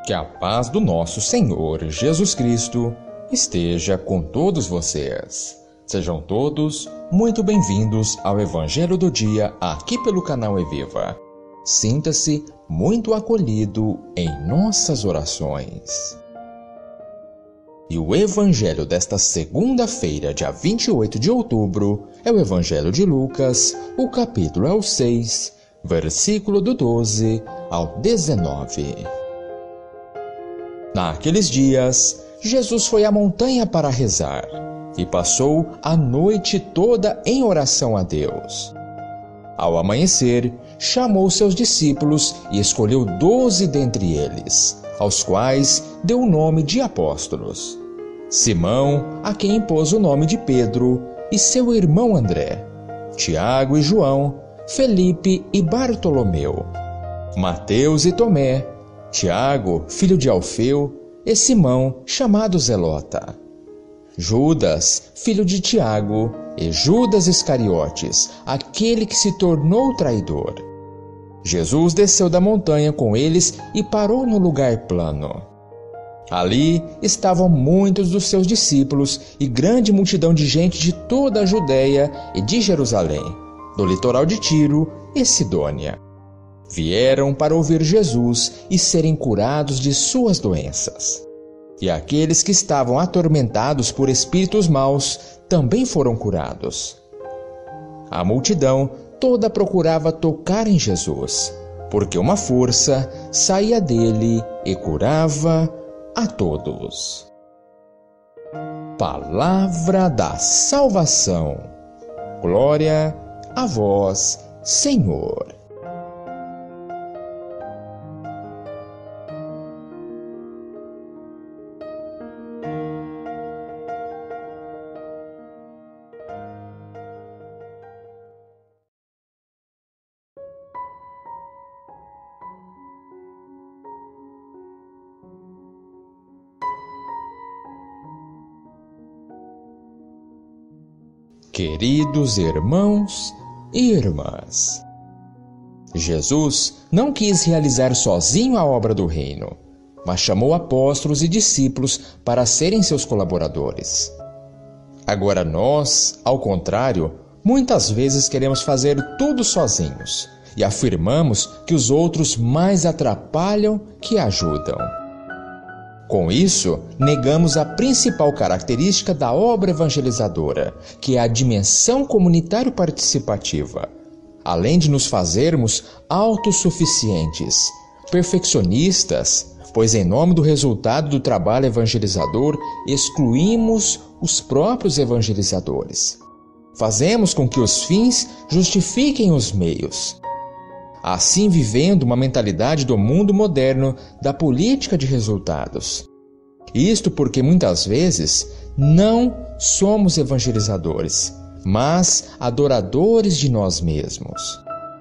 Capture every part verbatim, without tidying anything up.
Que a paz do nosso Senhor Jesus Cristo esteja com todos vocês. Sejam todos muito bem-vindos ao Evangelho do Dia aqui pelo canal Eviva. Sinta-se muito acolhido em nossas orações. E o Evangelho desta segunda-feira, dia vinte e oito de outubro, é o Evangelho de Lucas, o capítulo é o seis, versículo do doze ao dezenove. Naqueles dias, Jesus foi à montanha para rezar e passou a noite toda em oração a Deus. Ao amanhecer, chamou seus discípulos e escolheu doze dentre eles, aos quais deu o nome de apóstolos. Simão, a quem impôs o nome de Pedro, e seu irmão André, Tiago e João, Felipe e Bartolomeu, Mateus e Tomé, Tiago, filho de Alfeu, e Simão, chamado Zelota, Judas, filho de Tiago, e Judas Iscariotes, aquele que se tornou traidor. Jesus desceu da montanha com eles e parou no lugar plano. Ali estavam muitos dos seus discípulos e grande multidão de gente de toda a Judéia e de Jerusalém, do litoral de Tiro e Sidônia. Vieram para ouvir Jesus e serem curados de suas doenças. E aqueles que estavam atormentados por espíritos maus também foram curados. A multidão toda procurava tocar em Jesus, porque uma força saía dele e curava a todos. Palavra da salvação. Glória a vós, Senhor. Queridos irmãos e irmãs, Jesus não quis realizar sozinho a obra do reino, mas chamou apóstolos e discípulos para serem seus colaboradores. Agora nós, ao contrário, muitas vezes queremos fazer tudo sozinhos e afirmamos que os outros mais atrapalham que ajudam. Com isso, negamos a principal característica da obra evangelizadora, que é a dimensão comunitário-participativa, além de nos fazermos autossuficientes, perfeccionistas, pois em nome do resultado do trabalho evangelizador, excluímos os próprios evangelizadores. Fazemos com que os fins justifiquem os meios, assim vivendo uma mentalidade do mundo moderno da política de resultados. Isto porque muitas vezes não somos evangelizadores, mas adoradores de nós mesmos.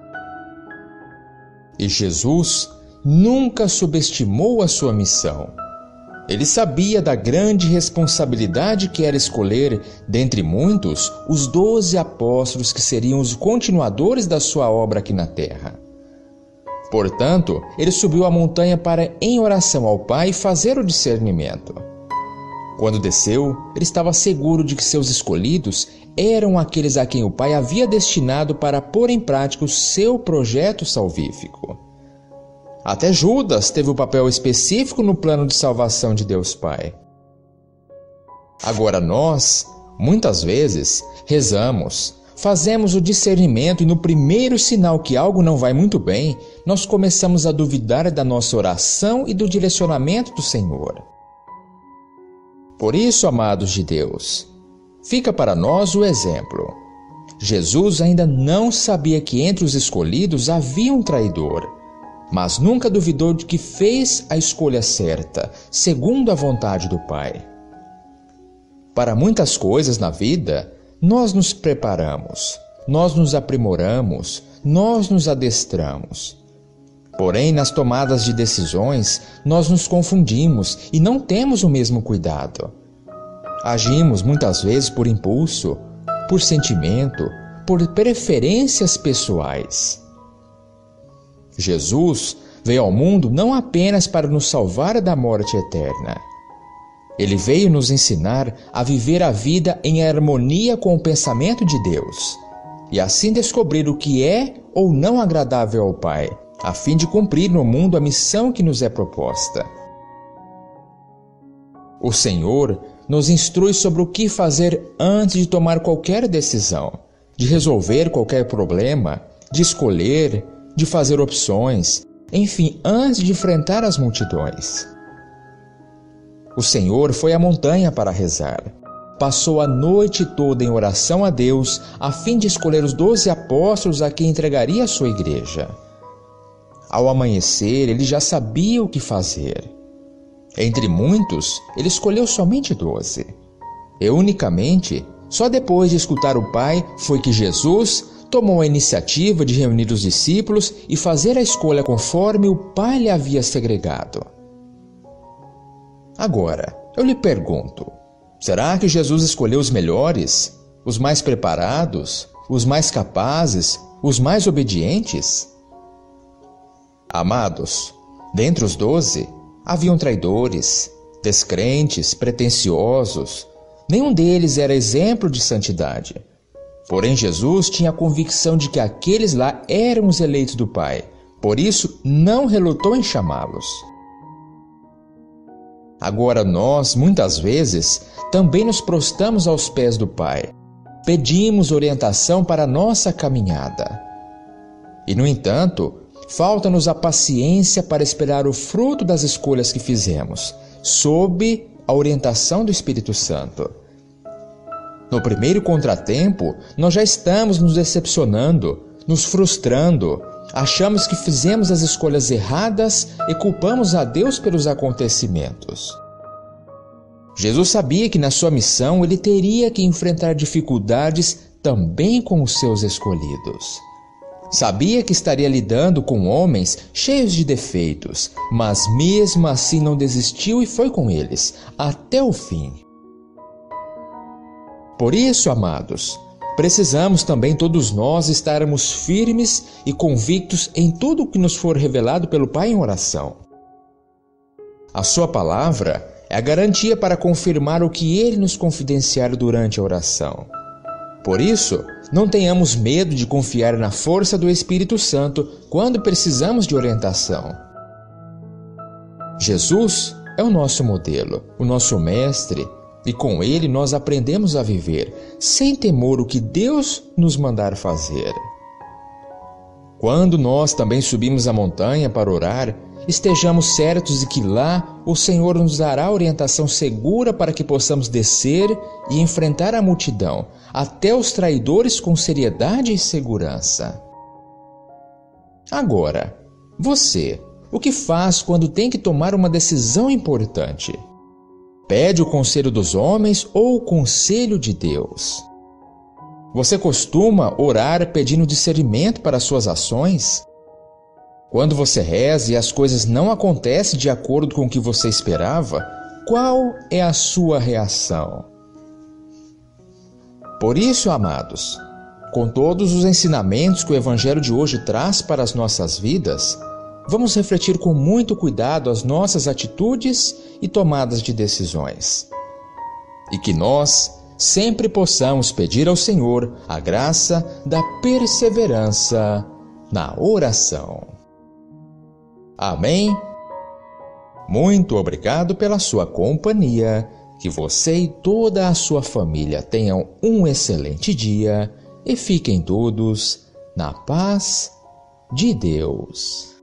E Jesus nunca subestimou a sua missão. Ele sabia da grande responsabilidade que era escolher, dentre muitos, os doze apóstolos que seriam os continuadores da sua obra aqui na terra. Portanto, ele subiu a montanha para, em oração ao Pai, fazer o discernimento. Quando desceu, ele estava seguro de que seus escolhidos eram aqueles a quem o Pai havia destinado para pôr em prática o seu projeto salvífico. Até Judas teve um papel específico no plano de salvação de Deus Pai. Agora nós, muitas vezes, rezamos, fazemos o discernimento e no primeiro sinal que algo não vai muito bem, nós começamos a duvidar da nossa oração e do direcionamento do Senhor. Por isso, amados de Deus, fica para nós o exemplo. Jesus ainda não sabia que entre os escolhidos havia um traidor, mas nunca duvidou de que fez a escolha certa, segundo a vontade do Pai. Para muitas coisas na vida, nós nos preparamos, nós nos aprimoramos, nós nos adestramos. Porém, nas tomadas de decisões, nós nos confundimos e não temos o mesmo cuidado. Agimos muitas vezes por impulso, por sentimento, por preferências pessoais. Jesus veio ao mundo não apenas para nos salvar da morte eterna. Ele veio nos ensinar a viver a vida em harmonia com o pensamento de Deus e assim descobrir o que é ou não agradável ao Pai, a fim de cumprir no mundo a missão que nos é proposta. O Senhor nos instrui sobre o que fazer antes de tomar qualquer decisão, de resolver qualquer problema, de escolher, de fazer opções, enfim, antes de enfrentar as multidões. O Senhor foi à montanha para rezar. Passou a noite toda em oração a Deus, a fim de escolher os doze apóstolos a quem entregaria a sua igreja. Ao amanhecer, ele já sabia o que fazer. Entre muitos, ele escolheu somente doze. E unicamente, só depois de escutar o Pai, foi que Jesus tomou a iniciativa de reunir os discípulos e fazer a escolha conforme o Pai lhe havia segregado. Agora, eu lhe pergunto, será que Jesus escolheu os melhores, os mais preparados, os mais capazes, os mais obedientes? Amados, dentre os doze, haviam traidores, descrentes, pretensiosos. Nenhum deles era exemplo de santidade. Porém, Jesus tinha a convicção de que aqueles lá eram os eleitos do Pai. Por isso, não relutou em chamá-los. Agora nós, muitas vezes, também nos prostramos aos pés do Pai. Pedimos orientação para a nossa caminhada. E, no entanto, falta-nos a paciência para esperar o fruto das escolhas que fizemos, sob a orientação do Espírito Santo. No primeiro contratempo, nós já estamos nos decepcionando, nos frustrando, achamos que fizemos as escolhas erradas e culpamos a Deus pelos acontecimentos. Jesus sabia que na sua missão ele teria que enfrentar dificuldades também com os seus escolhidos. Sabia que estaria lidando com homens cheios de defeitos, mas mesmo assim não desistiu e foi com eles até o fim. Por isso, amados, precisamos também todos nós estarmos firmes e convictos em tudo o que nos for revelado pelo Pai em oração. A sua palavra é a garantia para confirmar o que Ele nos confidenciar durante a oração. Por isso, não tenhamos medo de confiar na força do Espírito Santo quando precisamos de orientação. Jesus é o nosso modelo, o nosso mestre, e com ele nós aprendemos a viver, sem temor o que Deus nos mandar fazer. Quando nós também subimos a montanha para orar, estejamos certos de que lá o Senhor nos dará orientação segura para que possamos descer e enfrentar a multidão, até os traidores com seriedade e segurança. Agora, você, o que faz quando tem que tomar uma decisão importante? Pede o conselho dos homens ou o conselho de Deus? Você costuma orar pedindo discernimento para suas ações? Quando você reza e as coisas não acontecem de acordo com o que você esperava, qual é a sua reação? Por isso, amados, com todos os ensinamentos que o Evangelho de hoje traz para as nossas vidas, vamos refletir com muito cuidado as nossas atitudes e tomadas de decisões. E que nós sempre possamos pedir ao Senhor a graça da perseverança na oração. Amém? Muito obrigado pela sua companhia. Que você e toda a sua família tenham um excelente dia e fiquem todos na paz de Deus.